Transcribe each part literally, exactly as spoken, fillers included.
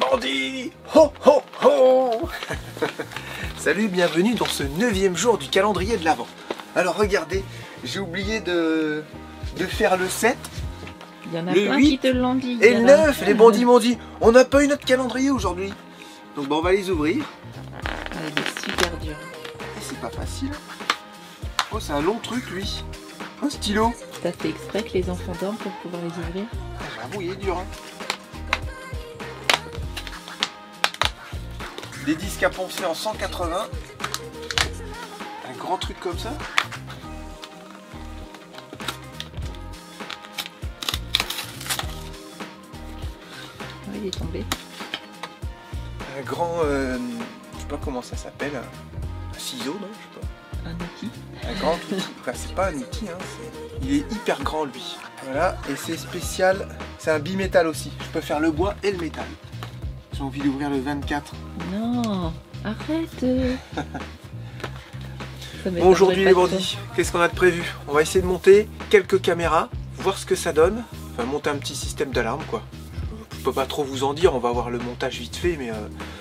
bandits! Ho ho ho! Salut, bienvenue dans ce neuvième jour du calendrier de l'Avent. Alors regardez, j'ai oublié de, de faire le sept, Il y en a le plein huit qui te l'ont dit. et le neuf. Les bandits m'ont dit, on n'a pas eu notre calendrier aujourd'hui. Donc bon, on va les ouvrir. Ah, il est super dur. Et c'est pas facile. Oh, c'est un long truc lui. Un stylo. T'as fait exprès que les enfants dorment pour pouvoir les ouvrir? Ah, j'avoue, il est dur. Hein. Des disques à poncer en cent quatre-vingts. Un grand truc comme ça. Ouais, il est tombé. Un grand... Euh, je sais pas comment ça s'appelle. Un, un ciseau, non? Je sais pas. Un outil. Un grand outil. Enfin, c'est pas un outil, hein, il est hyper grand lui. Voilà, et c'est spécial. C'est un bimétal aussi. Je peux faire le bois et le métal. J'ai envie d'ouvrir le vingt-quatre. Non, arrête. Bon, aujourd'hui les bandits, qu'est-ce qu'on a de prévu? On va essayer de monter quelques caméras, voir ce que ça donne. Enfin, monter un petit système d'alarme, quoi. Je peux pas trop vous en dire, on va voir le montage vite fait, mais euh,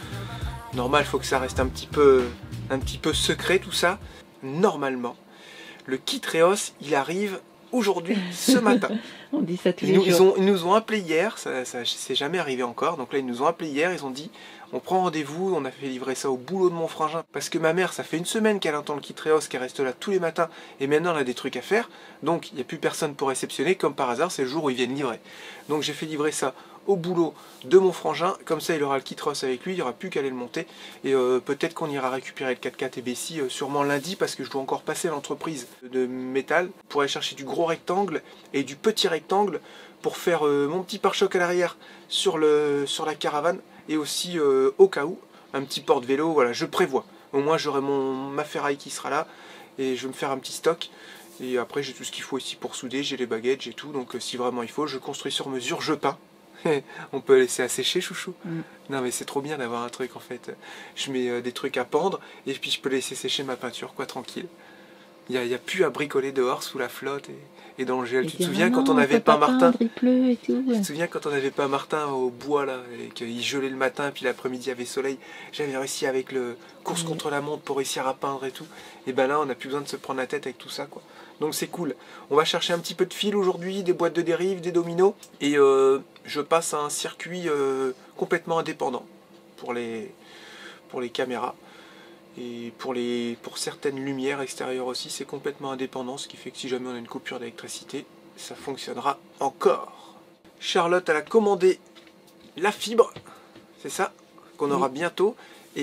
normal, il faut que ça reste un petit peu, un petit peu secret tout ça. Normalement, le kit Reos, il arrive aujourd'hui, ce matin. On dit ça tous Ils les nous, jours. ils, ont, ils nous ont appelé hier, ça, ça c'est jamais arrivé encore, donc là ils nous ont appelé hier, ils ont dit on prend rendez-vous, on a fait livrer ça au boulot de mon frangin, parce que ma mère, ça fait une semaine qu'elle entend le kit Reos, qu'elle reste là tous les matins, et maintenant elle a des trucs à faire, donc il n'y a plus personne pour réceptionner, comme par hasard c'est le jour où ils viennent livrer. Donc j'ai fait livrer ça au boulot de mon frangin, comme ça il aura le kit Reos avec lui, il n'y aura plus qu'à aller le monter, et euh, peut-être qu'on ira récupérer le quatre-quatre et Bessie euh, sûrement lundi, parce que je dois encore passer l'entreprise de métal, pour aller chercher du gros rectangle et du petit rectangle, pour faire euh, mon petit pare-choc à l'arrière sur, le, sur la caravane, et aussi euh, au cas où, un petit porte-vélo, voilà, je prévois. Au moins j'aurai mon ma ferraille qui sera là, et je vais me faire un petit stock, et après j'ai tout ce qu'il faut ici pour souder, j'ai les baguettes, j'ai tout, donc euh, si vraiment il faut, je construis sur mesure, je peins. On peut laisser assécher, chouchou. Mm. Non mais c'est trop bien d'avoir un truc en fait. Je mets euh, des trucs à pendre, et puis je peux laisser sécher ma peinture, quoi, tranquille. Il n'y a, a plus à bricoler dehors sous la flotte et, et dans le gel. Et tu te souviens quand on avait pas Martin il pleut et tout. Tu te souviens quand on avait pas Martin au bois là, et qu'il gelait le matin, puis l'après-midi il y avait soleil. J'avais réussi avec le course oui. contre la montre pour réussir à peindre et tout. Et ben là on n'a plus besoin de se prendre la tête avec tout ça, quoi. Donc c'est cool. On va chercher un petit peu de fil aujourd'hui, des boîtes de dérive, des dominos. Et euh, je passe à un circuit euh, complètement indépendant pour les, pour les caméras. Et pour, les, pour certaines lumières extérieures aussi, c'est complètement indépendant, ce qui fait que si jamais on a une coupure d'électricité, ça fonctionnera encore. Charlotte, elle a commandé la fibre, c'est ça, qu'on aura oui. bientôt,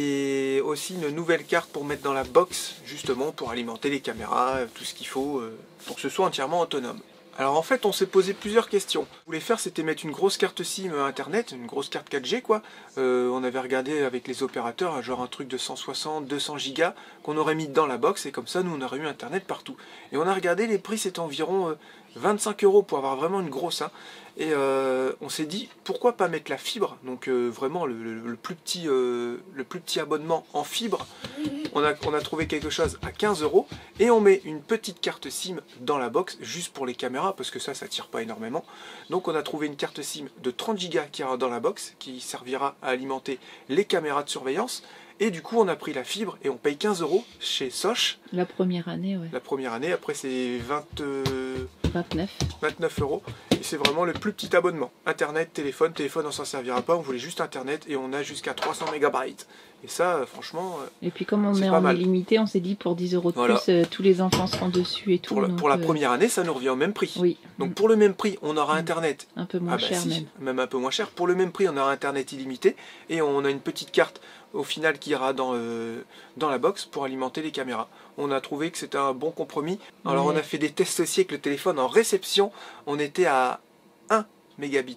et aussi une nouvelle carte pour mettre dans la box, justement pour alimenter les caméras, tout ce qu'il faut, pour que ce soit entièrement autonome. Alors en fait on s'est posé plusieurs questions. Ce qu'on voulait faire c'était mettre une grosse carte SIM internet, une grosse carte quatre G quoi. Euh, on avait regardé avec les opérateurs, genre un truc de cent soixante, deux cents gigas qu'on aurait mis dans la box et comme ça nous on aurait eu internet partout. Et on a regardé, les prix c'était environ euh, vingt-cinq euros pour avoir vraiment une grosse. Hein. Et euh, on s'est dit pourquoi pas mettre la fibre, donc euh, vraiment le, le, le, plus petit, euh, le plus petit abonnement en fibre. On a, on a trouvé quelque chose à quinze euros et on met une petite carte SIM dans la box juste pour les caméras parce que ça, ça tire pas énormément. Donc on a trouvé une carte SIM de trente gigas qui ira dans la box qui servira à alimenter les caméras de surveillance. Et du coup on a pris la fibre et on paye quinze euros chez Soch. La première année, ouais. La première année, après c'est vingt, euh, vingt-neuf. vingt-neuf euros. Et c'est vraiment le plus petit abonnement. Internet, téléphone, téléphone on s'en servira pas, on voulait juste internet et on a jusqu'à trois cents mégabytes. Et ça, euh, franchement, euh, et puis comme on est en illimité, on s'est dit pour dix euros de voilà. plus, euh, tous les enfants seront dessus et tout. Pour la, donc, pour la euh... première année, ça nous revient au même prix. Oui. Donc pour le même prix, on aura internet. Un peu moins ah bah cher si, même. Même un peu moins cher. Pour le même prix, on aura internet illimité. Et on a une petite carte au final qui ira dans, euh, dans la box pour alimenter les caméras. On a trouvé que c'était un bon compromis. Alors ouais. On a fait des tests aussi avec le téléphone en réception. On était à un mégabit.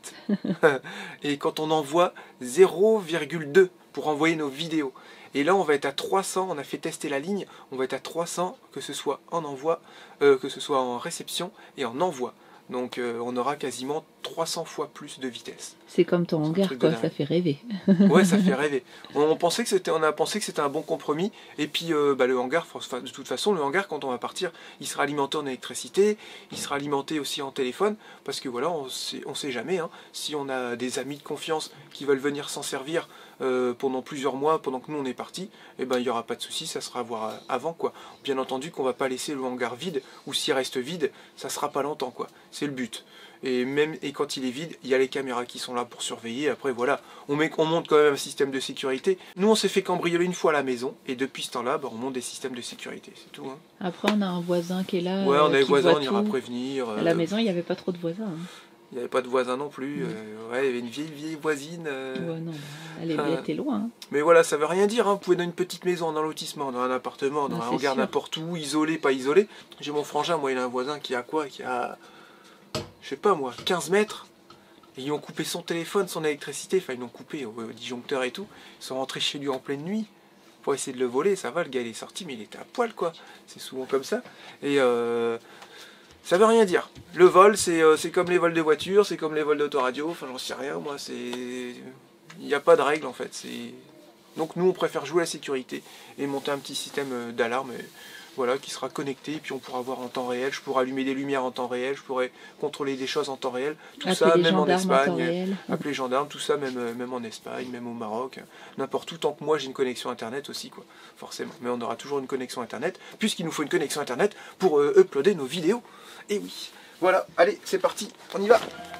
Et quand on envoie zéro virgule deux pour envoyer nos vidéos. Et là on va être à trois cents, on a fait tester la ligne, on va être à trois cents, que ce soit en envoi, euh, que ce soit en réception et en envoi. Donc euh, on aura quasiment trois cents fois plus de vitesse. C'est comme ton hangar, quoi, ça fait rêver. Ouais, ça fait rêver. On, on, pensait que c'était, on a pensé que c'était un bon compromis. Et puis, euh, bah, le hangar, de toute façon, le hangar, quand on va partir, il sera alimenté en électricité, il sera alimenté aussi en téléphone, parce que voilà, on sait, on sait jamais, hein, si on a des amis de confiance qui veulent venir s'en servir euh, pendant plusieurs mois, pendant que nous on est partis, eh ben, il n'y aura pas de souci, ça sera à voir avant, quoi. Bien entendu qu'on va pas laisser le hangar vide, ou s'il reste vide, ça sera pas longtemps, quoi. C'est le but. Et même et quand il est vide, il y a les caméras qui sont là pour surveiller. Après voilà, on, met, on monte quand même un système de sécurité. Nous on s'est fait cambrioler une fois à la maison et depuis ce temps-là, bah, on monte des systèmes de sécurité, c'est tout. Hein. Après on a un voisin qui est là. Ouais, on a euh, les voisins, on tout. ira prévenir. À la euh... maison il n'y avait pas trop de voisins. Hein. Il n'y avait pas de voisins non plus. Mmh. Euh, ouais, il y avait une vieille vieille voisine. Euh... Ouais non, elle était euh... loin. Hein. Mais voilà, ça veut rien dire. Hein. Vous pouvez dans une petite maison, dans un lotissement, dans un appartement, dans non, un hangar n'importe où, isolé, pas isolé. J'ai mon frangin, moi il a un voisin qui a quoi, qui a je sais pas moi, quinze mètres, et ils ont coupé son téléphone, son électricité, enfin ils l'ont coupé au, au disjoncteur et tout, ils sont rentrés chez lui en pleine nuit pour essayer de le voler, ça va, le gars il est sorti mais il était à poil quoi, c'est souvent comme ça, et euh, ça veut rien dire, le vol c'est euh, comme les vols de voiture, c'est comme les vols d'autoradio, enfin j'en sais rien moi, c'est, il n'y a pas de règle en fait, c'est, donc nous on préfère jouer à la sécurité et monter un petit système d'alarme, et... voilà, qui sera connecté, et puis on pourra voir en temps réel, je pourrai allumer des lumières en temps réel, je pourrai contrôler des choses en temps réel, tout appeler ça même en Espagne, en appeler les gendarmes, tout ça même, même en Espagne, même au Maroc, n'importe où, tant que moi j'ai une connexion internet aussi, quoi, forcément, mais on aura toujours une connexion internet, puisqu'il nous faut une connexion internet pour euh, uploader nos vidéos, et oui, voilà, allez, c'est parti, on y va.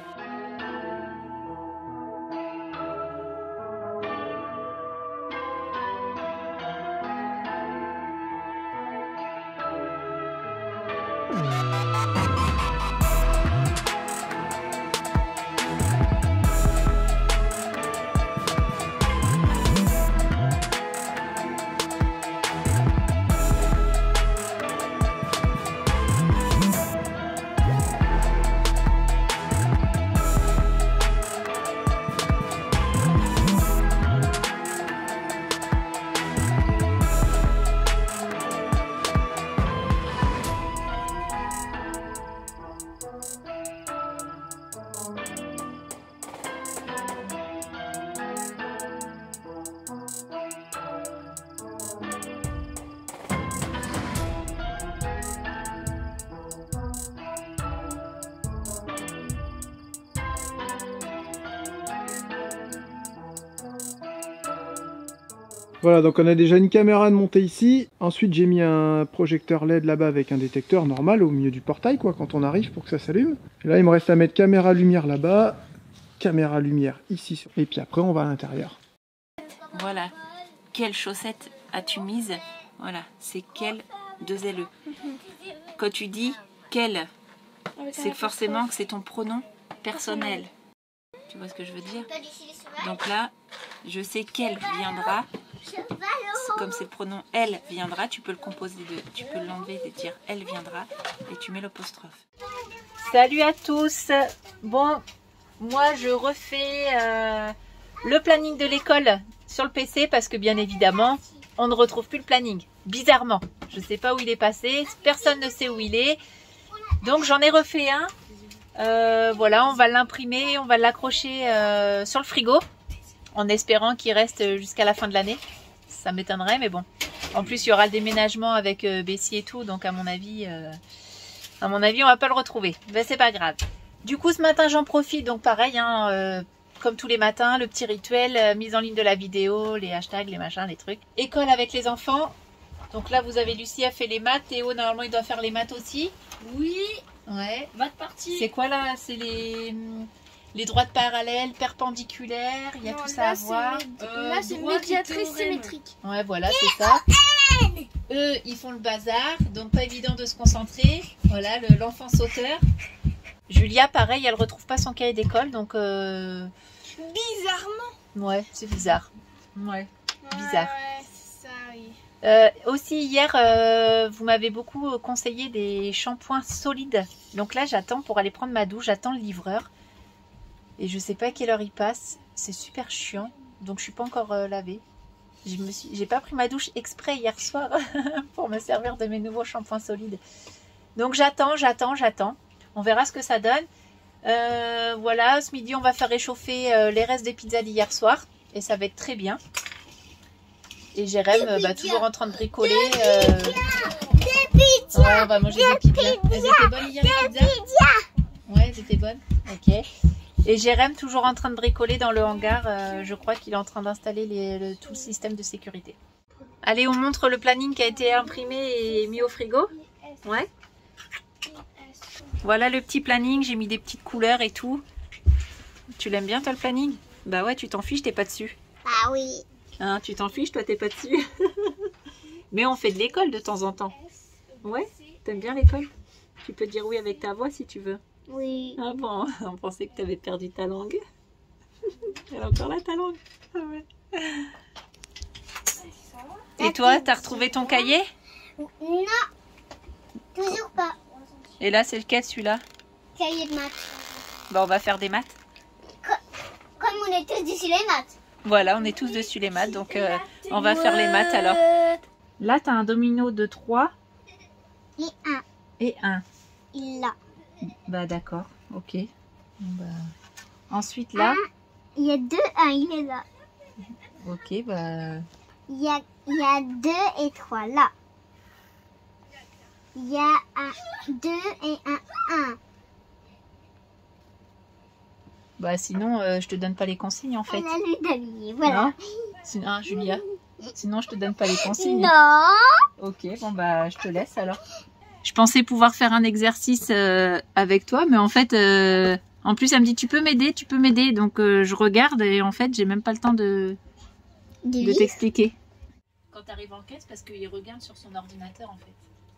Voilà, donc on a déjà une caméra de montée ici. Ensuite, j'ai mis un projecteur L E D là-bas avec un détecteur normal au milieu du portail, quoi, quand on arrive pour que ça s'allume. Et là, il me reste à mettre caméra lumière là-bas, caméra lumière ici. Et puis après, on va à l'intérieur. Voilà. Quelle chaussette as-tu mise? Voilà, c'est quelle, deux L E. Quand tu dis quelle, c'est forcément que c'est ton pronom personnel. Tu vois ce que je veux dire? Donc là, je sais qu'elle viendra. Comme c'est le pronom elle viendra, tu peux le composer de, tu peux l'enlever et dire elle viendra et tu mets l'apostrophe. Salut à tous. Bon, moi je refais euh, le planning de l'école sur le P C parce que bien évidemment, on ne retrouve plus le planning. Bizarrement, je ne sais pas où il est passé, personne ne sait où il est. Donc j'en ai refait un. Euh, voilà, on va l'imprimer, on va l'accrocher euh, sur le frigo en espérant qu'il reste jusqu'à la fin de l'année. Ça m'étonnerait, mais bon. En plus, il y aura le déménagement avec euh, Bessie et tout, donc à mon avis, euh, à mon avis, on va pas le retrouver. Mais c'est pas grave. Du coup, ce matin, j'en profite, donc pareil, hein, euh, comme tous les matins, le petit rituel, euh, mise en ligne de la vidéo, les hashtags, les machins, les trucs. École avec les enfants. Donc là, vous avez Lucie a fait les maths. Théo, normalement, il doit faire les maths aussi. Oui. Ouais. Maths partie. C'est quoi là? C'est les... Les droites parallèles, perpendiculaires, il y a non, tout ça à voir. Euh, là, c'est médiatrice symétrique. Ouais, voilà, c'est ça. Eux, ils font le bazar, donc pas évident de se concentrer. Voilà, l'enfant sauteur. Julia, pareil, elle retrouve pas son cahier d'école, donc... Euh... Bizarrement. Ouais, c'est bizarre. Ouais, bizarre. Ouais, c'est ça, oui. Euh, aussi, hier, euh, vous m'avez beaucoup conseillé des shampoings solides. Donc là, j'attends pour aller prendre ma douche, j'attends le livreur. Et je sais pas à quelle heure il passe. C'est super chiant. Donc je suis pas encore euh, lavée. Je me suis, j'ai pas pris ma douche exprès hier soir pour me servir de mes nouveaux shampoings solides. Donc j'attends, j'attends, j'attends. On verra ce que ça donne. Euh, voilà, ce midi, on va faire réchauffer euh, les restes des pizzas d'hier soir. Et ça va être très bien. Et Jérém, euh, bah, toujours en train de bricoler. Euh... Ouais, on va manger des pizzas. Elles étaient bonnes hier, les pizzas? Ouais, elles étaient bonnes. Ok. Et Jérém, toujours en train de bricoler dans le hangar. Euh, je crois qu'il est en train d'installer les, le, tout le système de sécurité. Allez, on montre le planning qui a été imprimé et mis au frigo. Ouais. Voilà le petit planning. J'ai mis des petites couleurs et tout. Tu l'aimes bien, toi, le planning? Bah ouais, tu t'en fiches, t'es pas dessus. Ah oui. Hein, tu t'en fiches, toi, t'es pas dessus. Mais on fait de l'école de temps en temps. Ouais, t'aimes bien l'école? Tu peux dire oui avec ta voix si tu veux. Oui. Ah bon, on pensait que t'avais perdu ta langue. Elle a encore là, ta langue. Ah ouais. Et toi, t'as retrouvé ton cahier? Non, toujours pas. Et là, c'est lequel, celui-là? Cahier de maths. Bah, on va faire des maths. Comme on est tous dessus les maths. Voilà, on est tous dessus les maths, donc euh, on va faire les maths alors. Là, tu as un domino de trois. Et un. Et un. Il l'a. Bah d'accord, ok. Bah... Ensuite là. Un, il y a deux, un, il est là. Ok, bah... Il y a, il y a deux et trois là. Il y a un, deux et un, un. Bah sinon, euh, je te donne pas les consignes en fait. On a lu d'aligner, voilà. Non sinon, hein, Julia. Sinon, je te donne pas les consignes. Non. Ok, bon bah je te laisse alors. Je pensais pouvoir faire un exercice euh, avec toi, mais en fait, euh, en plus elle me dit tu peux m'aider, tu peux m'aider, donc euh, je regarde et en fait j'ai même pas le temps de, de t'expliquer. Quand tu arrives en caisse, parce qu'il regarde sur son ordinateur en fait.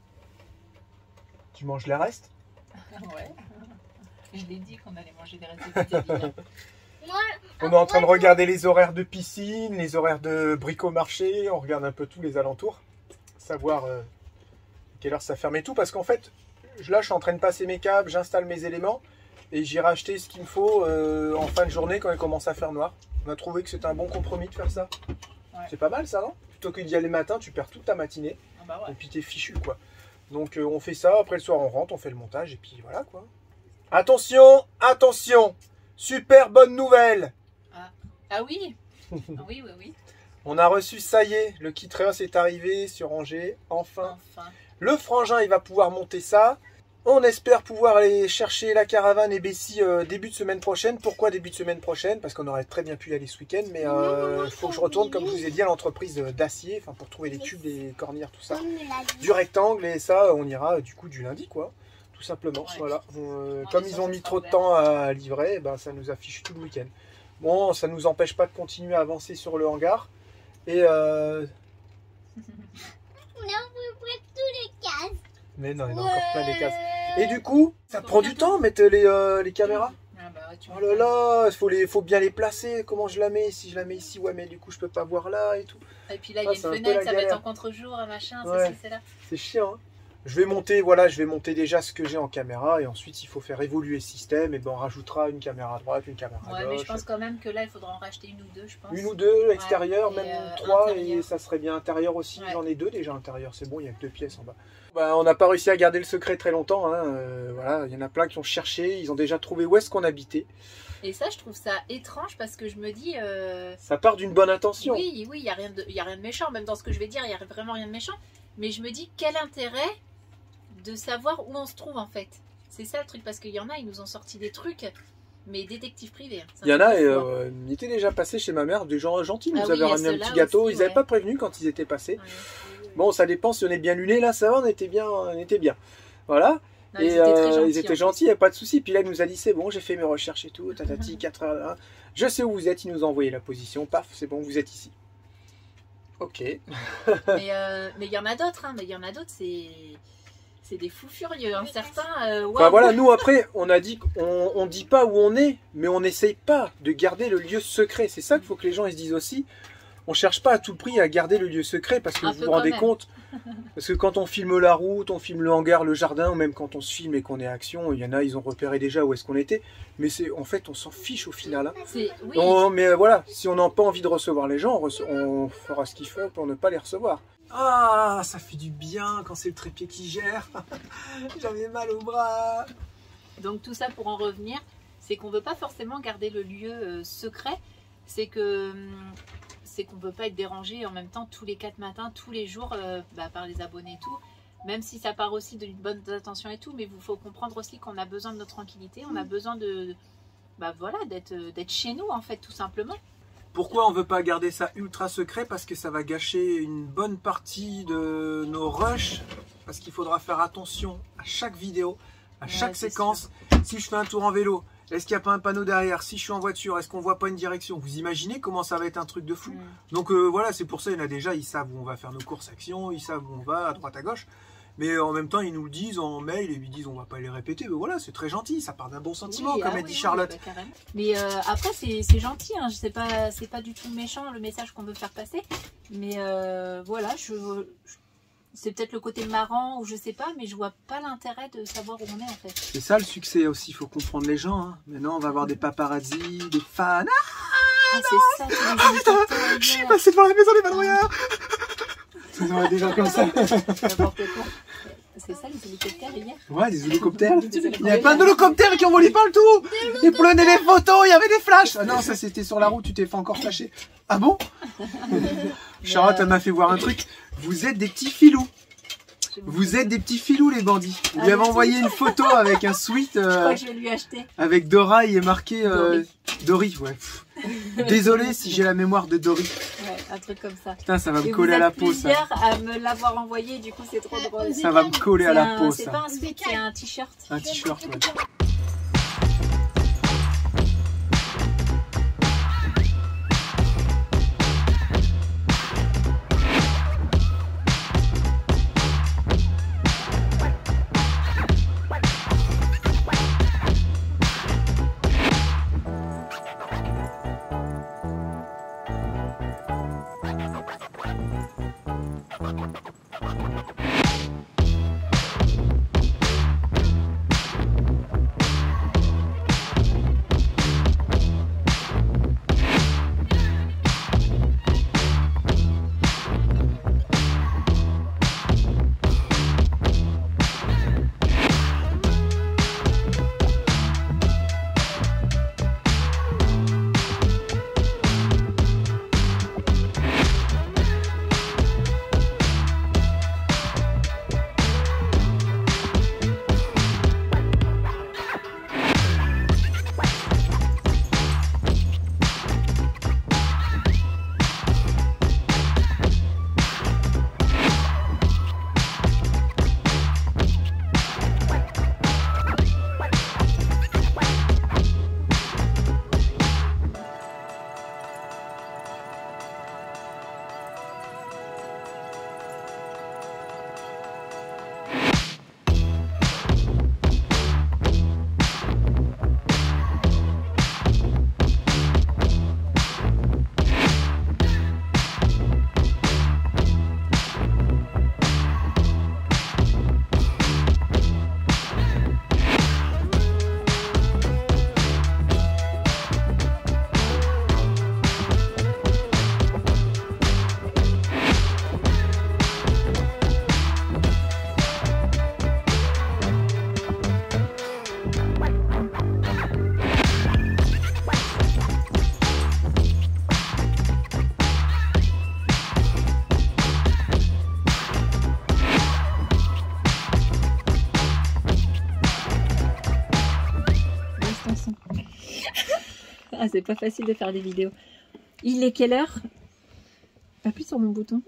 Tu manges les restes? Ouais. Je l'ai dit qu'on allait manger des restes de pizza. On est en train de regarder les horaires de piscine, les horaires de bricomarché, on regarde un peu tous les alentours, savoir euh, quelle heure ça ferme et tout, parce qu'en fait, là je suis en train de passer mes câbles, j'installe mes éléments, et j'irai acheter ce qu'il me faut euh, en fin de journée quand il commence à faire noir. On a trouvé que c'était un bon compromis de faire ça. Ouais. C'est pas mal ça, non? Plutôt que d'y aller le matin, tu perds toute ta matinée, ah bah ouais. Et puis t'es fichu quoi. Donc euh, on fait ça, après le soir on rentre, on fait le montage, et puis voilà quoi. Attention, attention, super bonne nouvelle. Ah, ah oui. Oui, oui, oui. On a reçu, ça y est, le kit Reos est arrivé sur Angers, enfin. enfin. Le frangin, il va pouvoir monter ça. On espère pouvoir aller chercher la caravane et Bessie euh, début de semaine prochaine. Pourquoi début de semaine prochaine? Parce qu'on aurait très bien pu y aller ce week-end, mais il euh, faut que je retourne, comme je vous ai dit, à l'entreprise d'acier, enfin pour trouver les tubes, les cornières, tout ça, du rectangle, et ça, on ira du coup du lundi, quoi. Tout simplement, ouais. Voilà. Euh, comme ils ont mis trop de temps à livrer, ben, ça nous affiche tout le week-end. Bon, ça ne nous empêche pas de continuer à avancer sur le hangar. Et euh... on a ouvert tous les cases. Mais non, il y en a encore plein des cases. Et du coup, ça prend du temps, mettre les, euh, les caméras. Ah bah ouais, tu oh là là, il faut, les, faut bien les placer. Comment je la mets? Si je la mets ici, ouais, mais du coup, je peux pas voir là et tout. Et puis là, il y a ah, une fenêtre, ça va être en contre-jour, machin, ouais. C'est là. C'est chiant, hein. Je vais monter, voilà, je vais monter déjà ce que j'ai en caméra et ensuite il faut faire évoluer le système et ben on rajoutera une caméra à droite, une caméra à ouais, gauche. Mais je pense quand même que là il faudra en racheter une ou deux, je pense. Une ou deux, extérieur, ouais, même euh, trois intérieur. Et ça serait bien intérieur aussi. Ouais. J'en ai deux déjà intérieur, c'est bon, il n'y a que deux pièces en bas. Ben, on n'a pas réussi à garder le secret très longtemps, hein. euh, voilà, il y en a plein qui ont cherché, ils ont déjà trouvé où est-ce qu'on habitait. Et ça, je trouve ça étrange parce que je me dis... Euh... Ça part d'une bonne intention. Oui, oui, il n'y a, a rien de méchant, même dans ce que je vais dire, il n'y a vraiment rien de méchant. Mais je me dis, quel intérêt de savoir où on se trouve en fait. C'est ça le truc, parce qu'il y en a, ils nous ont sorti des trucs, mais détective privé. Hein, il y en a, et euh, ils étaient déjà passés chez ma mère, des gens gentils, ils nous ah avaient oui, ramené un petit gâteau, aussi, ils n'avaient ouais. pas prévenu quand ils étaient passés. Ouais, oui, oui. Bon, ça dépend si on est bien luné, là ça va, on était bien, on était bien. Voilà. Non, et ils étaient, euh, gentils, ils étaient gentils, il n'y a pas de souci. Puis là, il nous a dit, c'est bon, j'ai fait mes recherches et tout, tatati, quatre heures là. Je sais où vous êtes, il nous a envoyé la position, paf, c'est bon, vous êtes ici. Ok. mais euh, mais il y en a d'autres, hein, mais il y en a d'autres, c'est... C'est des fous furieux, hein. Certains... Euh, wow. Enfin voilà, nous après, on a dit qu'on on dit pas où on est, mais on n'essaye pas de garder le lieu secret. C'est ça qu'il faut que les gens ils se disent aussi. On cherche pas à tout prix à garder le lieu secret parce que un vous vous rendez compte. Parce que quand on filme la route, on filme le hangar, le jardin, ou même quand on se filme et qu'on est action, il y en a, ils ont repéré déjà où est-ce qu'on était. Mais c'est en fait, on s'en fiche au final. Hein. Oui. On, mais voilà, si on n'a pas envie de recevoir les gens, on, on fera ce qu'il faut pour ne pas les recevoir. Ah, ça fait du bien quand c'est le trépied qui gère. J'avais mal au bras. Donc tout ça pour en revenir, c'est qu'on veut pas forcément garder le lieu euh, secret. C'est que c'est qu'on peut pas être dérangé en même temps tous les quatre matins, tous les jours euh, bah, par les abonnés et tout. Même si ça part aussi d'une bonne attention et tout, mais il faut comprendre aussi qu'on a besoin de notre tranquillité, on a besoin de, bah voilà, d'être d'être chez nous en fait, tout simplement. Pourquoi on veut pas garder ça ultra secret? Parce que ça va gâcher une bonne partie de nos rushs, parce qu'il faudra faire attention à chaque vidéo, à Ouais, chaque c'est séquence. Si je fais un tour en vélo, est-ce qu'il n'y a pas un panneau derrière? Si je suis en voiture, est-ce qu'on voit pas une direction? Vous imaginez comment ça va être un truc de fou? Mm. Donc euh, voilà, c'est pour ça, il y en a déjà, ils savent où on va faire nos courses actions, ils savent où on va, à droite à gauche. Mais en même temps, ils nous le disent en mail et ils disent on va pas les répéter. Mais voilà, c'est très gentil, ça part d'un bon sentiment, Oui, comme ah a oui, dit oui, Charlotte. bah, carrément. Mais euh, après, c'est gentil, hein. C'est pas, c'est pas du tout méchant le message qu'on veut faire passer. Mais euh, voilà, je, je c'est peut-être le côté marrant ou je sais pas, mais je vois pas l'intérêt de savoir où on est en fait. C'est ça le succès aussi, il faut comprendre les gens. Hein. Maintenant, on va avoir des paparazzis, des fans. Ah, c'est ça, c'est les Je suis passé devant la maison des vadrouilleurs. Ils ont des gens comme ça. C'est ça les hélicoptères hier? Ouais, des hélicoptères. Il y a plein d'hélicoptères qui ont volé partout. Ils prenaient des photos, il y avait des flashs. Ah non, ça c'était sur la route, tu t'es fait encore flasher. Ah bon? Charlotte, elle m'a fait voir un truc. Vous êtes des petits filous. Vous êtes des petits filous les bandits. Vous lui avez envoyé une photo avec un sweat. Euh, je crois que je vais lui acheter. Avec Dora, il est marqué euh, Dory. Dory, ouais. Désolé si j'ai la mémoire de Dory. Ouais, un truc comme ça. Putain, ça va me Et coller vous à la êtes peau ça. plusieurs à me l'avoir envoyé, du coup c'est trop drôle. Ça va me coller à la peau C'est ça. pas un sweat, c'est un t-shirt. Un t-shirt, ouais. Ah, c'est pas facile de faire des vidéos. Il est quelle heure? Appuie sur mon bouton.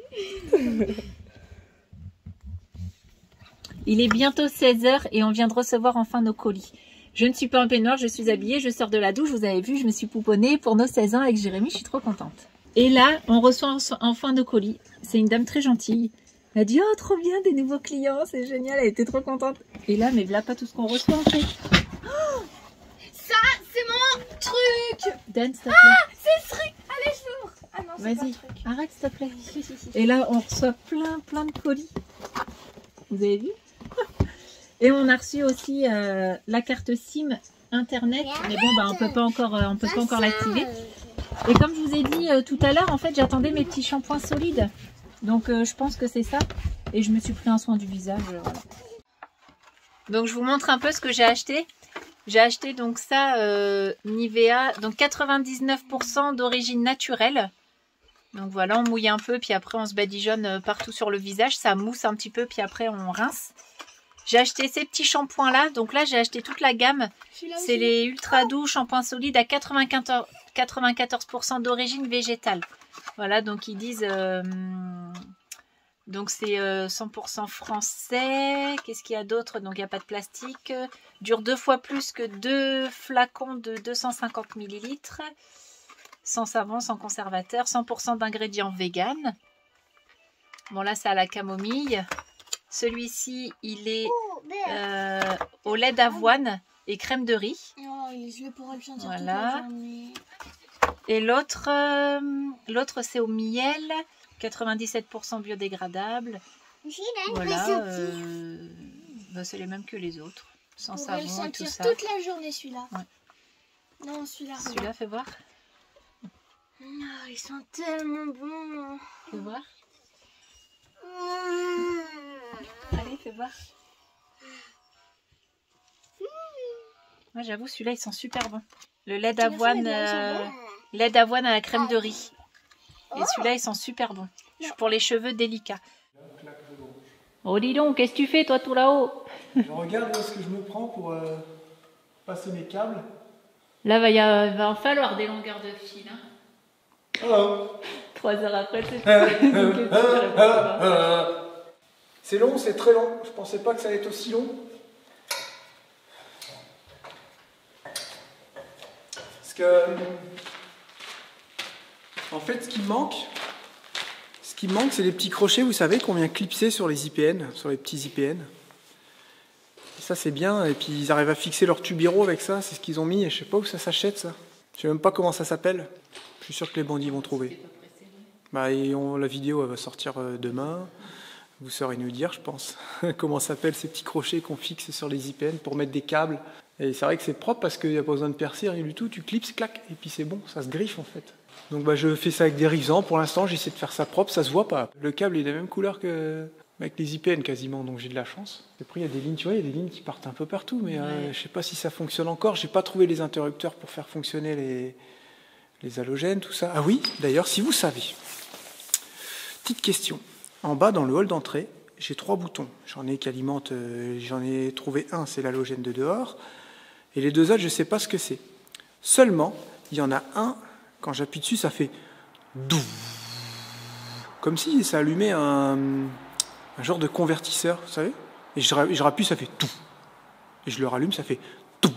Il est bientôt seize heures et on vient de recevoir enfin nos colis. Je ne suis pas en peignoir, je suis habillée, je sors de la douche, vous avez vu, je me suis pouponnée pour nos seize ans avec Jérémy, je suis trop contente. Et là, on reçoit enfin nos colis. C'est une dame très gentille. Elle a dit, oh trop bien, des nouveaux clients, c'est génial, elle était trop contente. Et là, mais voilà pas tout ce qu'on reçoit en fait. Ça, c'est mon truc. Dan, s'il te plaît. Ah, c'est ce truc. Allez, je l'ouvre. Ah non, c'est pas Vas-y, le truc. arrête s'il te plaît. Et là, on reçoit plein, plein de colis. Vous avez vu? Et on a reçu aussi euh, la carte SIM Internet. Mais bon, bah, on peut pas encore, euh, on peut pas encore l'activer. Et comme je vous ai dit euh, tout à l'heure, en fait, j'attendais mes petits shampoings solides. Donc, euh, je pense que c'est ça. Et je me suis pris un soin du visage. Euh, voilà. Donc, je vous montre un peu ce que j'ai acheté. J'ai acheté donc ça, euh, Nivea, donc quatre-vingt-dix-neuf pour cent d'origine naturelle. Donc voilà, on mouille un peu, puis après on se badigeonne partout sur le visage. Ça mousse un petit peu, puis après on rince. J'ai acheté ces petits shampoings là. Donc là, j'ai acheté toute la gamme. C'est les Ultra Doux shampoings solides à quatre-vingt-quatorze pour cent d'origine végétale. Voilà, donc ils disent... Euh, donc c'est euh, cent pour cent français. Qu'est-ce qu'il y a d'autre? Donc il n'y a pas de plastique. Dure deux fois plus que deux flacons de deux cent cinquante millilitres. Sans savon, sans conservateur. cent pour cent d'ingrédients vegan. Bon là, c'est à la camomille. Celui-ci, il est euh, au lait d'avoine et crème de riz. Voilà. Et l'autre, euh, l'autre c'est au miel, quatre-vingt-dix-sept pour cent biodégradable. Voilà. Euh, bah, c'est les mêmes que les autres, sans savon et tout ça. Toute la journée celui-là. Ouais. Non, celui-là. Celui-là, fais voir. Oh, ils sont tellement bons. Fais voir. Mmh. Allez, fais voir. Moi, j'avoue, celui-là, ils sont super bons. Le lait d'avoine, euh, lait d'avoine à la crème de riz. Et celui-là, ils sont super bons. Pour les cheveux délicats. Oh, dis donc, qu'est-ce que tu fais, toi, tout là-haut? Je regarde où est-ce que je me prends pour euh, passer mes câbles. Là, va y a, va en falloir des longueurs de fil. Hein. Oh. Trois heures après, c'est C'est long, c'est très long. Je pensais pas que ça allait être aussi long. Parce que, en fait, ce qui me manque, ce qui me manque, c'est les petits crochets, vous savez, qu'on vient clipser sur les I P N, sur les petits I P N. Et ça, c'est bien. Et puis, ils arrivent à fixer leur tubiro avec ça. C'est ce qu'ils ont mis. Et je sais pas où ça s'achète, ça. Je sais même pas comment ça s'appelle. Je suis sûr que les bandits vont trouver. Bah, et on, la vidéo elle va sortir euh, demain. Vous saurez nous dire, je pense, comment s'appellent ces petits crochets qu'on fixe sur les I P N pour mettre des câbles. Et c'est vrai que c'est propre parce qu'il n'y a pas besoin de percer, rien du tout. Tu clipses, clac, et puis c'est bon, ça se griffe en fait. Donc bah, je fais ça avec des risants. Pour l'instant, j'essaie de faire ça propre, ça se voit pas. Le câble est de la même couleur que avec les I P N quasiment, donc j'ai de la chance. Après, il y a des lignes, tu vois, il y a des lignes qui partent un peu partout, mais ouais. euh, je sais pas si ça fonctionne encore. J'ai pas trouvé les interrupteurs pour faire fonctionner les, les halogènes, tout ça. Ah oui, d'ailleurs, si vous savez. Petite question. En bas, dans le hall d'entrée, j'ai trois boutons. J'en ai qui alimentent, euh, j'en ai trouvé un, c'est l'halogène de dehors. Et les deux autres, je ne sais pas ce que c'est. Seulement, il y en a un, quand j'appuie dessus, ça fait dou. Comme si ça allumait un, un genre de convertisseur, vous savez. Et je, je rappuie, ça fait tout. Et je le rallume, ça fait tout.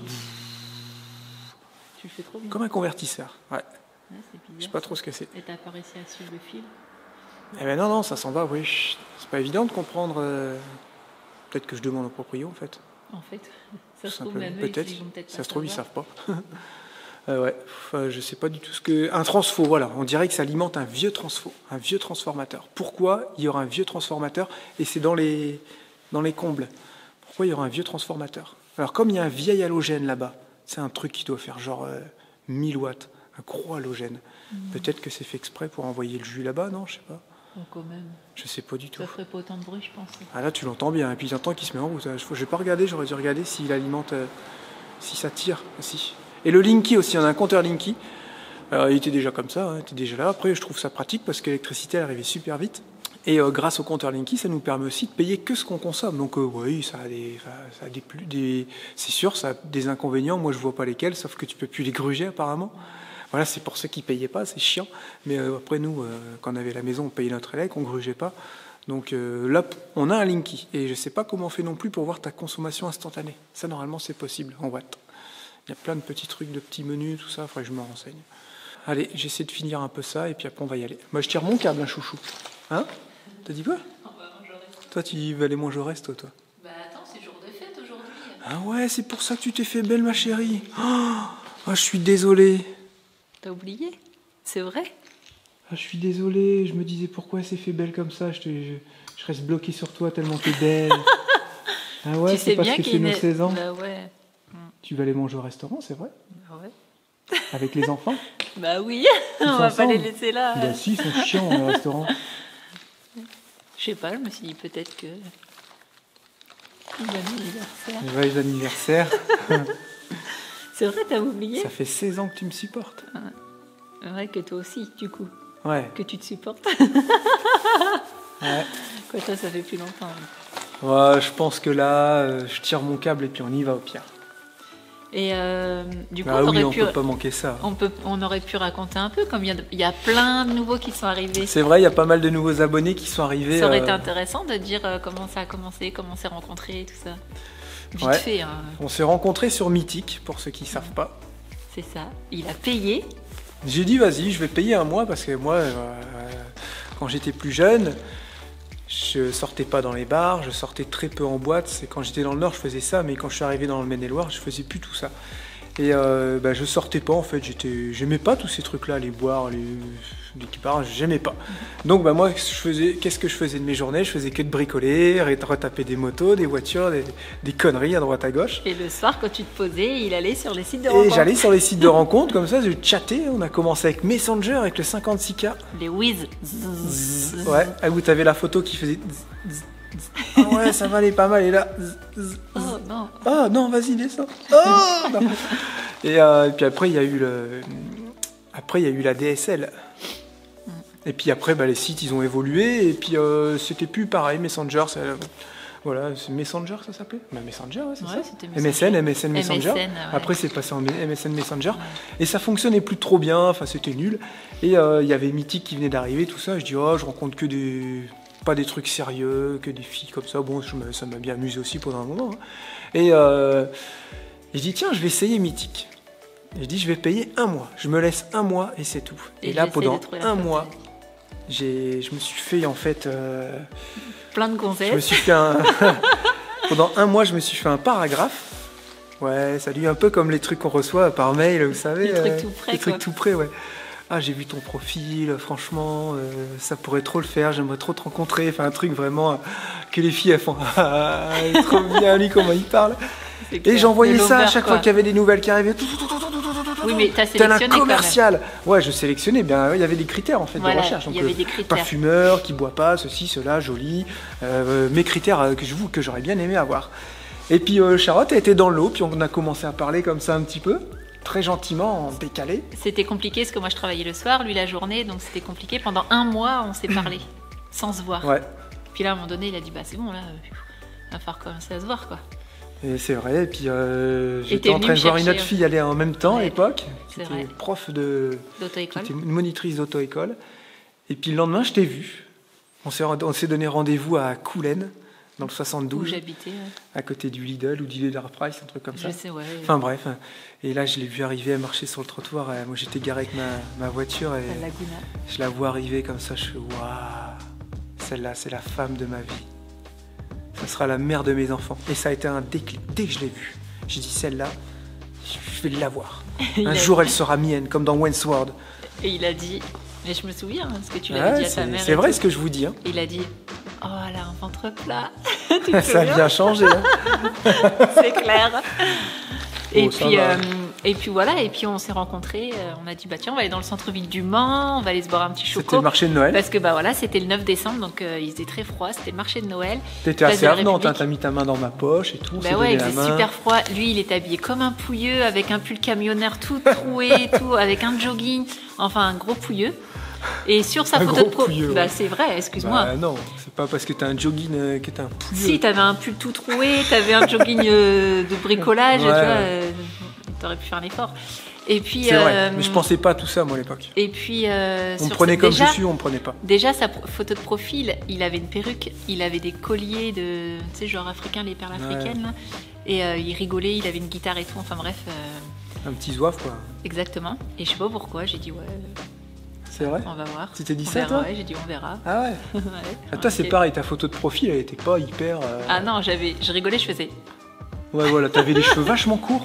Tu le fais trop bien. Comme un convertisseur, ouais. Ouais, c'est bizarre. Je sais pas trop ce que c'est. Et t'as pas réussi à suivre le fil? Eh ben non, non, ça s'en va, oui. C'est pas évident de comprendre. Euh... Peut-être que je demande au proprio, en fait. En fait, ça se trouve, Simplement. même eux, Peut-être. ils vont peut-être pas Ça se trouve, ils savoir. savent pas. euh, ouais. Enfin, je sais pas du tout ce que. Un transfo, voilà. On dirait que ça alimente un vieux transfo, un vieux transformateur. Pourquoi il y aura un vieux transformateur? Et c'est dans les dans les combles. Pourquoi il y aura un vieux transformateur? Alors, comme il y a un vieil halogène là-bas, c'est un truc qui doit faire genre euh, mille watts, un gros halogène. Mmh. Peut-être que c'est fait exprès pour envoyer le jus là-bas, non? Je sais pas. Donc, quand même. Je sais pas du tout. Ça ferait pas autant de bruit, je pense. Ah là, tu l'entends bien. Et puis j'entends qu'il se met en route. Je n'ai pas regardé, j'aurais dû regarder s'il alimente, euh, si ça tire aussi. Et le Linky aussi, on a un compteur Linky. Alors, il était déjà comme ça, hein, il était déjà là. Après, je trouve ça pratique parce que l'électricité elle arrivait super vite. Et euh, grâce au compteur Linky, ça nous permet aussi de payer que ce qu'on consomme. Donc euh, oui, ça a des, ça a des plus, des, c'est sûr, ça a des inconvénients. Moi, je vois pas lesquels, sauf que tu peux plus les gruger apparemment. Voilà, c'est pour ceux qui ne payaient pas, c'est chiant. Mais euh, après, nous, euh, quand on avait la maison, on payait notre élec, on ne grugeait pas. Donc euh, là, on a un Linky. Et je ne sais pas comment on fait non plus pour voir ta consommation instantanée. Ça, normalement, c'est possible en watts. Il y a plein de petits trucs, de petits menus, tout ça. Il faudrait que je me renseigne. Allez, j'essaie de finir un peu ça, et puis après, on va y aller. Moi, je tire mon câble, hein, chouchou. Hein? T'as dit quoi? Toi, tu vas aller moins Jaurès, toi, toi. Bah attends, c'est jour de fête aujourd'hui. Ah ouais, c'est pour ça que tu t'es fait belle, ma chérie. Oh, oh, je suis désolé. T'as oublié? C'est vrai? Ah, je suis désolé, je me disais pourquoi elle s'est fait belle comme ça, je, te, je, je reste bloqué sur toi tellement t'es belle. Ah ouais, c'est parce que c'est nos seize ans. Bah ouais. Tu vas aller manger au restaurant, c'est vrai? Bah ouais. Avec les enfants? Bah oui, on va ensemble. Pas les laisser là. Bah si, ils sont chiants au restaurant. Je sais pas, je me suis dit peut-être que... Les anniversaires. Les anniversaires. C'est vrai, t'as oublié? Ça fait seize ans que tu me supportes. Ah. C'est vrai que toi aussi, du coup. Ouais. Que tu te supportes. Ouais. Quoi, toi, ça fait plus longtemps. Ouais, je pense que là, euh, je tire mon câble et puis on y va au pire. Et euh, du coup, Ah on, oui, aurait on pu, peut pas manquer ça. on, peut, on aurait pu raconter un peu, comme il y a, il y a plein de nouveaux qui sont arrivés. C'est vrai, il y a pas mal de nouveaux abonnés qui sont arrivés. Ça aurait euh, été intéressant de dire euh, comment ça a commencé, comment on s'est rencontrés, tout ça. Vite Ouais. fait, hein. On s'est rencontrés sur Mythique, pour ceux qui savent pas. C'est ça. Il a payé. J'ai dit, vas-y, je vais payer un mois parce que moi, euh, quand j'étais plus jeune, je sortais pas dans les bars, je sortais très peu en boîte. C'est quand j'étais dans le Nord, je faisais ça, mais quand je suis arrivé dans le Maine-et-Loire, je faisais plus tout ça. Et euh, bah, je sortais pas en fait, j'étais, j'aimais pas tous ces trucs-là, les boire, les, les kiparas, j'aimais pas. Donc bah moi, je faisais, qu'est-ce que je faisais de mes journées? Je faisais que de bricoler, retaper des motos, des voitures, des, des conneries à droite à gauche. Et le soir, quand tu te posais, il allait sur les sites de Et rencontres. j'allais sur les sites de rencontres, comme ça, je chattais. On a commencé avec Messenger, avec le cinquante-six K. Les whiz. Ouais, ah, où t'avais la photo qui faisait. Ah ouais, ça valait pas mal. Et là. Oh non. Ah non, vas-y, descends. Oh, non. Et, euh, et puis après, il y a eu le. Après, il y a eu la D S L. Et puis après, bah, les sites, ils ont évolué. Et puis, euh, c'était plus pareil. Messenger, ça, voilà, c'est Messenger, ça s'appelait bah, Messenger, ouais, c'est Ouais, ça. c'était M S N, M S N M S N, Messenger. ouais. Après, c'est passé en M S N Messenger. Et ça fonctionnait plus trop bien. Enfin, c'était nul. Et euh, il y avait Mythique qui venait d'arriver, tout ça. Je dis, oh, je rencontre que des. Pas des trucs sérieux, que des filles comme ça. Bon, je me- ça m'a bien amusé aussi pendant un moment. hein. Et euh, je dis, tiens, je vais essayer Mythique. Et je dis, je vais payer un mois. Je me laisse un mois et c'est tout. Et, Et là, j'essaie pendant de trouver la un photo. mois, j'ai, je me suis fait en fait. euh, Plein de je me gonzesses. suis fait un. Pendant un mois, je me suis fait un paragraphe. Ouais, salut, un peu comme les trucs qu'on reçoit par mail, vous savez. Les trucs euh, tout près, Les trucs quoi. tout près, ouais. Ah, j'ai vu ton profil, franchement, euh, ça pourrait trop le faire, j'aimerais trop te rencontrer. Enfin, un truc vraiment euh, que les filles, elles font. Ah, il est trop bien, lui, comment il parle. C'est Et clair. j'envoyais De ça à l'over, chaque quoi. fois qu'il y avait des nouvelles qui arrivaient. Oui, mais t'as Tel un sélectionné quand même. commercial. Ouais, je sélectionnais. Bien, il y avait des critères en fait Voilà, de recherche. il y Donc, avait euh, des critères. pas fumeur, qui boit pas, ceci, cela, joli. Euh, mes critères euh, que je vous que j'aurais bien aimé avoir. Et puis euh, Charlotte a été dans l'eau, puis on a commencé à parler comme ça un petit peu, très gentiment, en décalé. C'était compliqué parce que moi je travaillais le soir, lui la journée, donc c'était compliqué. Pendant un mois, on s'est parlé sans se voir. Ouais. Puis là, à un moment donné, il a dit bah c'est bon là, euh, il va falloir commencer à se voir quoi. Et c'est vrai. Et puis euh, t'es j'étais en venu train me de voir une chercher, autre hein. fille aller en même temps à Ouais, l'époque, qui c'est était vrai. prof de, qui D'auto-école. était une monitrice d'auto-école. Et puis le lendemain, je t'ai vu. On s'est on s'est donné rendez-vous à Coulennes, dans le Où soixante-douze, j'habitais. ouais. à côté du Lidl ou du Leader Price, un truc comme ça. Je sais, ouais. Enfin bref, et là je l'ai vu arriver, à marcher sur le trottoir. Et moi j'étais garé avec ma, ma voiture et à Laguna. je la vois arriver comme ça. Je fais waouh, celle-là c'est la femme de ma vie. Ça sera la mère de mes enfants. Et ça a été un déclic. Dès que je l'ai vue, j'ai dit celle-là, je vais l'avoir. Il Un a- jour elle sera mienne, comme dans Wayne's World. Et il a dit, mais je me souviens hein, ce que tu l'avais Ouais, dit à ta c'est mère. c'est et vrai tout. ce que je vous dis. Hein. Il a dit, oh elle a un ventre plat. Tu te Ça a souviens bien changé. Hein. C'est clair. Et Oh, ça puis, va. euh, et puis voilà, et puis on s'est rencontrés, euh, on a dit bah tiens on va aller dans le centre-ville du Mans, on va aller se boire un petit C'était choco. le marché de Noël. Parce que bah voilà, c'était le neuf décembre, donc euh, il faisait très froid, c'était le marché de Noël. T'étais Place assez de la avenante, hein, République. t'as mis ta main dans ma poche et tout. on Bah s'est ouais, donné il la faisait main. super froid. Lui, il est habillé comme un pouilleux, avec un pull camionneur tout troué et tout, avec un jogging, enfin un gros pouilleux. Et sur sa Un photo gros de pro... pouilleux, ouais. Bah c'est vrai, excuse-moi. Bah, non, c'est pas parce que t'as un jogging euh, que t'as un pouilleux. Si, t'avais un pull tout troué, t'avais un jogging euh, de bricolage, Ouais, tu vois, ouais. euh, t'aurais pu faire un effort. Et puis, C'est vrai, euh, mais je pensais pas à tout ça moi à l'époque. Et puis, euh, On me sur- prenait comme déjà, je suis, on me prenait pas. Déjà, sa pro- photo de profil, il avait une perruque, il avait des colliers de, tu sais, genre africain, les perles Ouais. africaines, là. Et euh, il rigolait, il avait une guitare et tout, enfin bref, euh, Un petit zouave quoi. exactement. Et je sais pas pourquoi, j'ai dit ouais, C'est vrai. on va voir. Tu t'es dit On ça verra, toi ouais, j'ai dit on verra. Ah ouais. Ouais. Ah, toi c'est Ok. pareil, ta photo de profil elle était pas hyper. euh, Ah non, j'avais, je rigolais, je faisais. Ouais voilà, t'avais les cheveux vachement courts.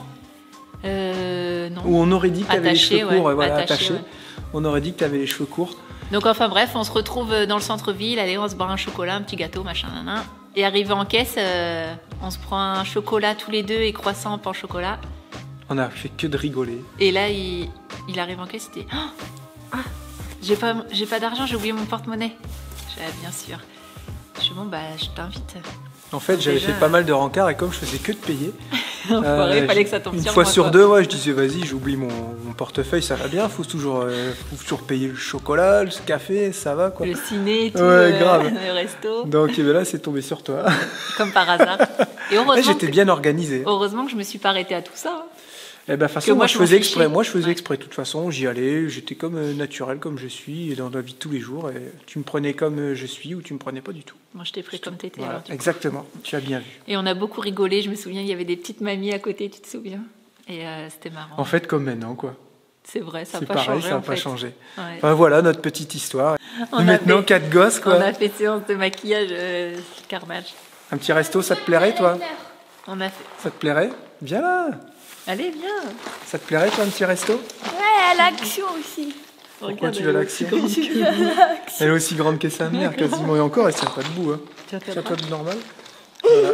Euh, non. Ou on aurait dit que t'avais les Attachés, cheveux ouais, courts, ouais, voilà, attachés, attachés. ouais. On aurait dit que t'avais les cheveux courts. Donc enfin bref, on se retrouve dans le centre-ville, allez, on se boit un chocolat, un petit gâteau, machin, nan, nan. Et arrivé en caisse, euh, on se prend un chocolat tous les deux et croissant en pain au chocolat. On a fait que de rigoler. Et là, il, il arrive en caisse, il dit ah, ah, j'ai pas, j'ai pas d'argent, j'ai oublié mon porte-monnaie. J'ai dit, ah, bien sûr. Je dis bon bah je t'invite. En fait, j'avais Déjà, fait pas mal de rencarts et comme je faisais que de payer, Enfoiré, Euh, fallait que ça tombe une sur fois moi, sur quoi. deux, ouais, je disais vas-y, j'oublie mon, mon portefeuille, ça va bien. Faut toujours, euh, faut toujours payer le chocolat, le café, ça va quoi. Le ciné, tout, Ouais, euh, grave. le resto, Donc eh ben là, c'est tombé sur toi. comme par hasard. Et Ouais, heureusement, J'étais que, bien organisé. heureusement que je me suis pas arrêtée à tout ça. hein. Eh ben, de toute façon, Que moi, moi, je je m'en faisais fichais. exprès. Moi, je faisais Ouais. exprès. De toute façon, j'y allais. J'étais comme euh, naturel, comme je suis, et dans la vie de tous les jours. Et tu me prenais comme euh, je suis, ou tu me prenais pas du tout. Moi, je t'ai pris comme t'étais. Voilà, alors, du coup. exactement. Tu as bien vu. Et on a beaucoup rigolé. Je me souviens, il y avait des petites mamies à côté, tu te souviens? Et euh, c'était marrant. En fait, comme maintenant, quoi. C'est vrai, ça n'a C'est pas pareil, changé. ça n'a en pas fait. changé. Ouais. Enfin, voilà notre petite histoire. On Et a maintenant, fait- quatre gosses, On quoi. a fait séance de maquillage, euh, carnage. Un petit resto, ça te plairait, toi? On a fait. Ça te plairait? Viens là. Allez, viens. Ça te plairait, toi, un petit resto? Ouais, l'action aussi. Pourquoi Regarde, tu elle veux est l'action? aussi grande que- Elle est aussi grande que sa mère, quasiment. Et encore, elle tient pas debout. Hein. Tiens-toi Tiens-toi pas. de normal. Voilà.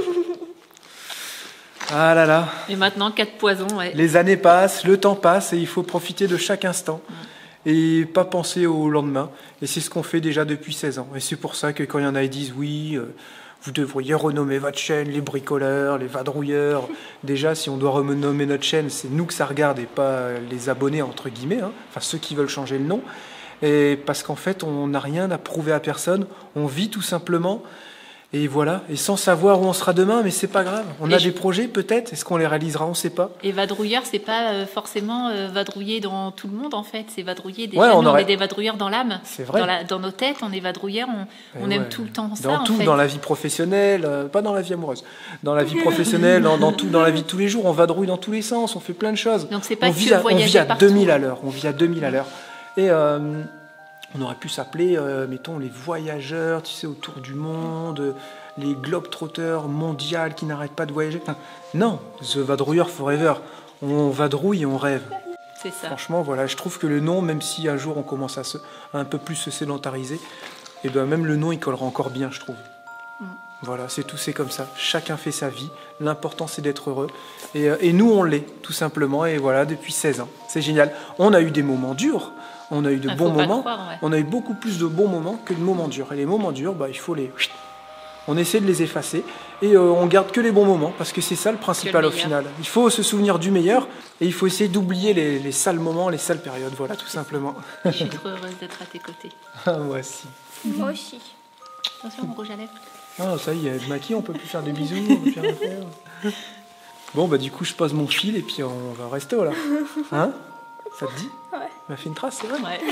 Ah là là. Et maintenant, quatre poisons, ouais. Les années passent, le temps passe et il faut profiter de chaque instant et pas penser au lendemain. Et c'est ce qu'on fait déjà depuis seize ans. Et c'est pour ça que quand il y en a qui disent oui, euh, vous devriez renommer votre chaîne les bricoleurs, les vadrouilleurs. Déjà, si on doit renommer notre chaîne, c'est nous que ça regarde et pas les abonnés, entre guillemets, hein. Enfin ceux qui veulent changer le nom. Et parce qu'en fait, on n'a rien à prouver à personne. On vit tout simplement. Et voilà, et sans savoir où on sera demain, mais c'est pas grave. On Et a je- des projets peut-être, est-ce qu'on les réalisera, on sait pas. Et vadrouilleur, c'est pas euh, forcément euh, vadrouiller dans tout le monde, en fait. C'est vadrouiller déjà. Ouais, on Nous, on aurait- est des vadrouilleurs dans l'âme. C'est vrai. Dans, la- dans nos têtes, on est vadrouilleurs. On, on Eh aime ouais. tout le temps ça, Dans en tout, fait. dans la vie professionnelle, euh, pas dans la vie amoureuse. Dans la vie professionnelle, dans, dans tout, dans la vie de tous les jours, on vadrouille dans tous les sens, on fait plein de choses. Donc c'est pas on que vit à, on voyager vit à partout. deux mille à l'heure, on vit à deux mille à l'heure. Et euh, on aurait pu s'appeler, euh, mettons, les voyageurs, tu sais, autour du monde, euh, les globetrotters mondiales qui n'arrêtent pas de voyager. Enfin, non, The Vadrouilleur Forever. On vadrouille et on rêve. C'est ça. Franchement, voilà, je trouve que le nom, même si un jour on commence à, se, à un peu plus se sédentariser, et ben même le nom, il collera encore bien, je trouve. Mm. Voilà, c'est tout, c'est comme ça. Chacun fait sa vie. L'important, c'est d'être heureux. Et, euh, et nous, on l'est, tout simplement. Et voilà, depuis seize ans. C'est génial. On a eu des moments durs. On a eu de Ah, bons faut pas moments. croire, ouais. On a eu beaucoup plus de bons moments que de moments durs. Et les moments durs, bah, il faut les... On essaie de les effacer et euh, on garde que les bons moments parce que c'est ça le principal le au meilleur. final. Il faut se souvenir du meilleur et il faut essayer d'oublier les, les sales moments, les sales périodes. Voilà, tout simplement. Je suis trop heureuse d'être à tes côtés. Ah, moi aussi. Moi aussi. Attention, mon rouge à lèvres. Ah, ça y est, le maquis, on peut plus faire des bisous, on peut plus rien faire. Bon, bah du coup, je pose mon fil et puis on va au resto là. Hein? Ça te dit? Ouais. On m'a fait une trace, c'est vrai? Ouais.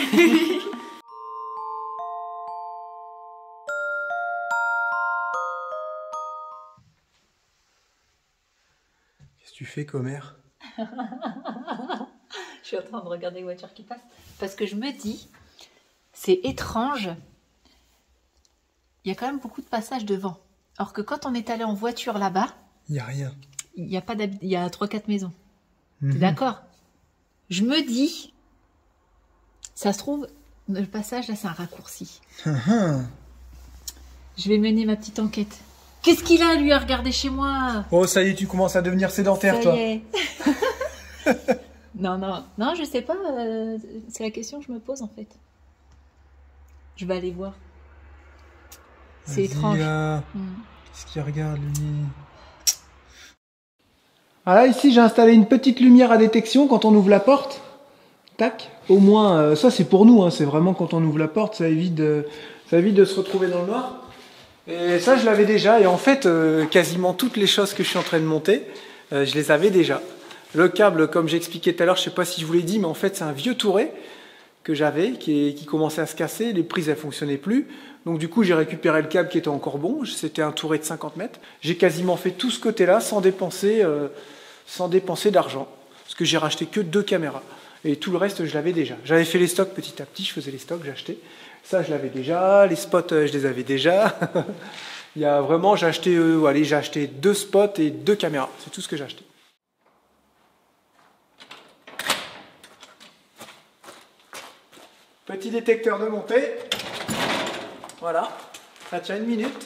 Qu'est-ce que tu fais, commère? Je suis en train de regarder les voitures qui passent. Parce que je me dis, c'est étrange. Il y a quand même beaucoup de passages devant. Alors que quand on est allé en voiture là-bas, Il n'y a rien. il y a pas d'hab- il y a trois quatre maisons. Mhm. T'es d'accord? Je me dis, ça se trouve, le passage là, c'est un raccourci. Hum. Je vais mener ma petite enquête. Qu'est-ce qu'il a, lui, à regarder chez moi? Oh, ça y est, tu commences à devenir sédentaire, Ça toi. y est. Non, non, non, je sais pas. euh, c'est la question que je me pose en fait. Je vais aller voir. C'est Vas-y, étrange. euh, Hmm. Qu'est-ce qu'il regarde, lui? Ah là, ici, j'ai installé une petite lumière à détection quand on ouvre la porte. Tac. Au moins, euh, ça, c'est pour nous. Hein, c'est vraiment quand on ouvre la porte, ça évite de, ça évite de se retrouver dans le noir. Et ça, je l'avais déjà. Et en fait, euh, quasiment toutes les choses que je suis en train de monter, euh, je les avais déjà. Le câble, comme j'expliquais tout à l'heure, je sais pas si je vous l'ai dit, mais en fait, c'est un vieux touret que j'avais, qui, est- qui commençait à se casser. Les prises, elles fonctionnaient plus. Donc du coup, j'ai récupéré le câble qui était encore bon. C'était un touret de cinquante mètres. J'ai quasiment fait tout ce côté-là sans dépenser, euh, sans dépenser d'argent. Parce que j'ai racheté que deux caméras. Et tout le reste, je l'avais déjà. J'avais fait les stocks petit à petit. Je faisais les stocks, j'achetais. Ça, je l'avais déjà. Les spots, euh, je les avais déjà. Il y a vraiment, j'ai acheté, euh, allez, j'ai acheté deux spots et deux caméras. C'est tout ce que j'ai acheté. Petit détecteur de montée. Voilà. Ça tient une minute.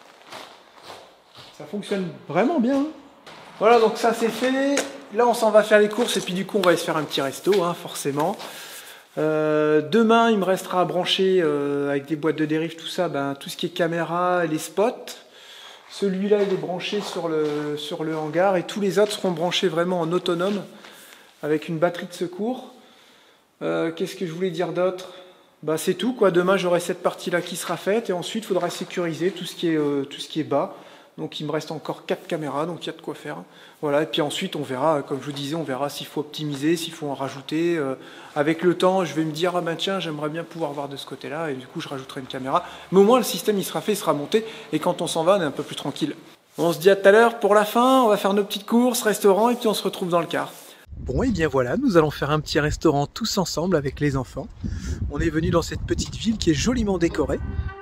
Ça fonctionne vraiment bien. hein. Voilà, donc ça c'est fait. Là, on s'en va faire les courses et puis du coup, on va aller se faire un petit resto, hein, forcément. Euh, demain, il me restera à brancher euh, avec des boîtes de dérive, tout ça, ben, tout ce qui est caméra et les spots. Celui-là, il est branché sur le, sur le hangar et tous les autres seront branchés vraiment en autonome avec une batterie de secours. Euh, Qu'est-ce que je voulais dire d'autre? Bah, c'est tout, quoi. Demain, j'aurai cette partie-là qui sera faite et ensuite, il faudra sécuriser tout ce qui est, euh, tout ce qui est bas. Donc, il me reste encore quatre caméras, donc il y a de quoi faire. Voilà, et puis ensuite, on verra, comme je vous disais, on verra s'il faut optimiser, s'il faut en rajouter. Euh, avec le temps, je vais me dire, ah ben tiens, j'aimerais bien pouvoir voir de ce côté-là, et du coup, je rajouterai une caméra. Mais au moins, le système, il sera fait, il sera monté, et quand on s'en va, on est un peu plus tranquille. On se dit à tout à l'heure pour la fin, on va faire nos petites courses, restaurant, et puis on se retrouve dans le car. Bon, et bien voilà, nous allons faire un petit restaurant tous ensemble avec les enfants. On est venu dans cette petite ville qui est joliment décorée.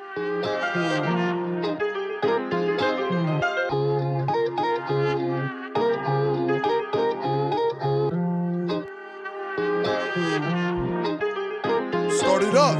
Start it up.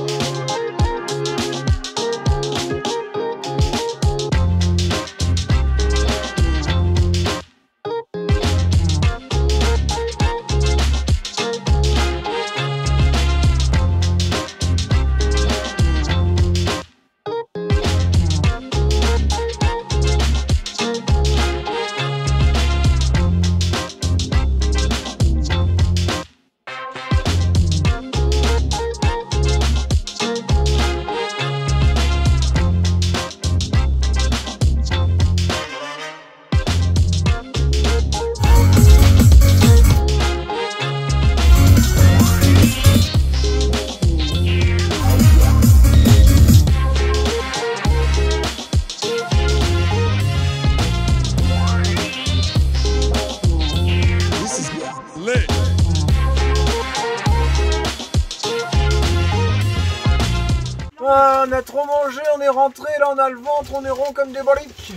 Ah, on a trop mangé, on est rentré, là on a le ventre, on est rond comme des briques.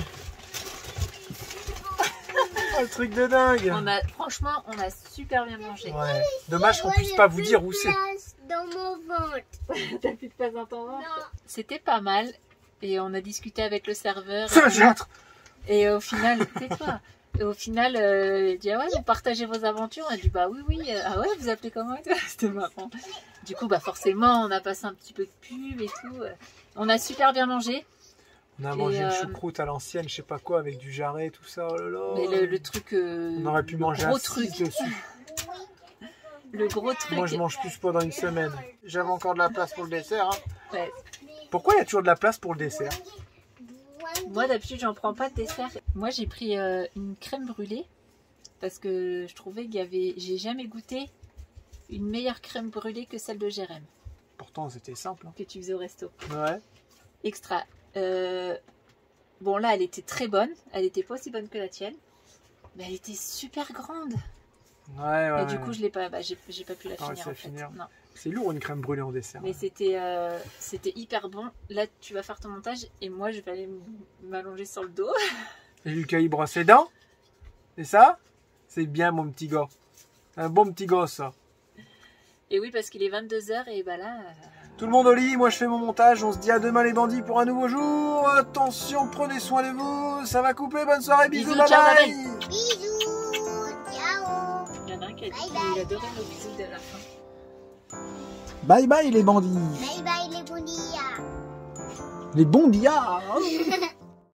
Oh, le truc de dingue. On a, franchement, on a super bien mangé. Ouais. Dommage qu'on puisse pas vous dire où c'est. Dans mon ventre. T'as plus de place dans ton ventre. C'était pas mal. Et on a discuté avec le serveur. Saint-Jacques. Et au final, tais-toi. Et au final, euh, il dit ah ouais, vous partagez vos aventures. On a dit bah oui, oui. Ah ouais, vous appelez comment? C'était marrant. Du coup, bah forcément, on a passé un petit peu de pub et tout. On a super bien mangé. On a et mangé euh... une choucroute à l'ancienne, je sais pas quoi, avec du jarret, tout ça. Oh là là. Mais le, le truc. Euh, on aurait pu manger un gros truc dessus. Le gros truc. Moi, je mange plus pendant une semaine. J'avais encore de la place pour le dessert. Hein. Ouais. Pourquoi il y a toujours de la place pour le dessert? Moi, d'habitude, j'en prends pas de dessert. Moi, j'ai pris euh, une crème brûlée parce que je trouvais qu'il y avait. J'ai jamais goûté une meilleure crème brûlée que celle de Jérém. Pourtant, c'était simple. Hein. Que tu faisais au resto. Ouais. Extra. Euh... Bon, là, elle était très bonne. Elle était pas aussi bonne que la tienne. Mais elle était super grande. Ouais, ouais. Et du ouais. coup, je l'ai pas, bah, j'ai pas pu la ah, finir. Ouais, en fait. finir. Non. C'est lourd une crème brûlée en dessert. Mais hein. c'était euh, c'était hyper bon. Là, tu vas faire ton montage et moi, je vais aller m'allonger sur le dos. Et Lucas, il brosse les dents. C'est ça? C'est bien, mon petit gars. Un bon petit gosse, ça. Et oui, parce qu'il est vingt-deux heures et bah là... Euh... Tout le monde au lit, moi je fais mon montage. On se dit à demain les bandits pour un nouveau jour. Attention, prenez soin de vous. Ça va couper, bonne soirée, bisous, bisous bye ciao, bye. bye bye. Bisous. Ciao. Il y en a un qui a dit qu'il adorait nos bisous de la fin. Bye bye les bandits. Bye bye les bons Les bons dias.